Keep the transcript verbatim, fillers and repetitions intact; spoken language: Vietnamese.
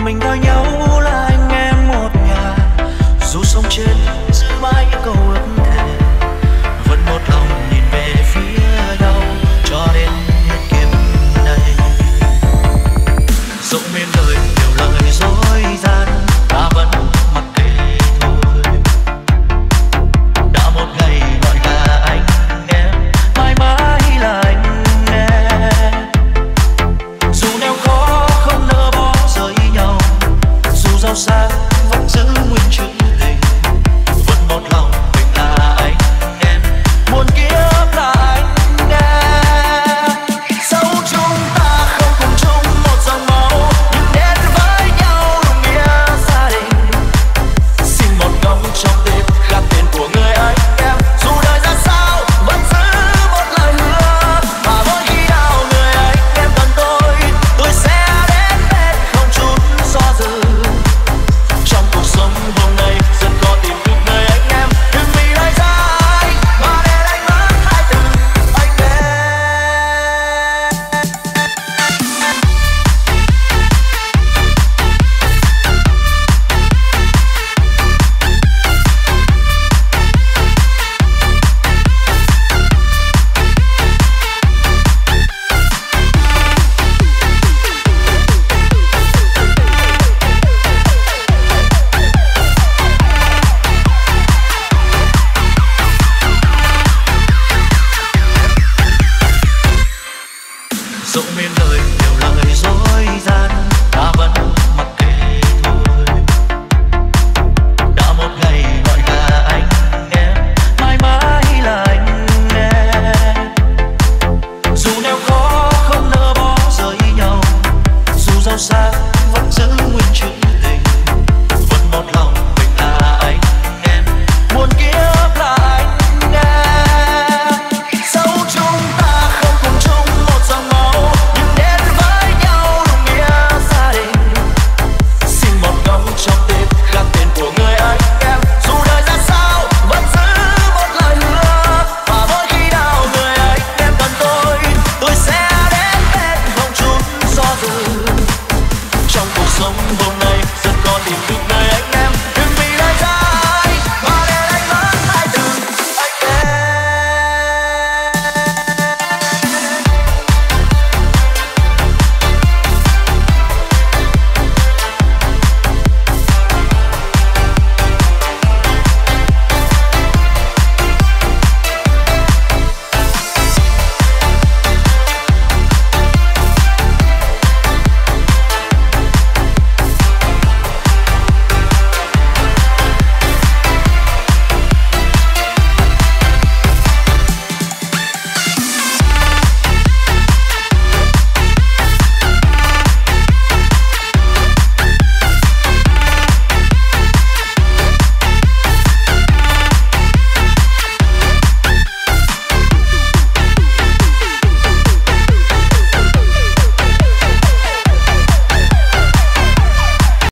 Mình coi nhau là anh em một nhà, dù sống chết giữ mãi những câu ước thề, vẫn một lòng nhìn về phía nhau cho đến hết kiếp này. Dẫu miên đời nhiều lời dối gian, ta vẫn mặc kệ thôi. Đã một ngày gọi là anh em, mãi mãi là anh em. Dù neo khó không nỡ bỏ rời nhau, dù giàu sang vẫn giữ nguyên chữ tình, vẫn một lòng mình là anh em, muôn kiếp là anh em. Dẫu chúng ta không cùng chung một dòng máu, nhưng đến với nhau đồng nghĩa gia đình. Xin một góc trong tim khắc tên của người anh em, dù đời ra sao vẫn giữ một lời hứa. Và mỗi khi nào người anh em cần tôi, tôi sẽ đến bên không chút do dự. Trong cuộc sống hôm nay rất khó tìm được người anh em, đừng vì lời ra anh mà để đánh mất hai từ anh em. Dẫu miên đời nhiều lời dối gian, ta vẫn mặc kệ thôi. Đã một ngày gọi là anh em, mãi mãi là anh em. Dù neo khó không nỡ bỏ rời nhau, dù giàu sang vẫn giữ nguyên chữ tình, vẫn một lòng mình là anh em, muôn kiếp là anh em. Dẫu chúng ta không cùng chung một dòng máu, nhưng đến với nhau đồng nghĩa gia đình. Xin một góc trong tim khắc tên của người anh em, dù đời ra sao vẫn giữ một lời hứa. Và mỗi khi nào người anh em cần tôi, tôi sẽ đến bên không chút do dự. Trong cuộc sống hôm nay rất khó tìm được người anh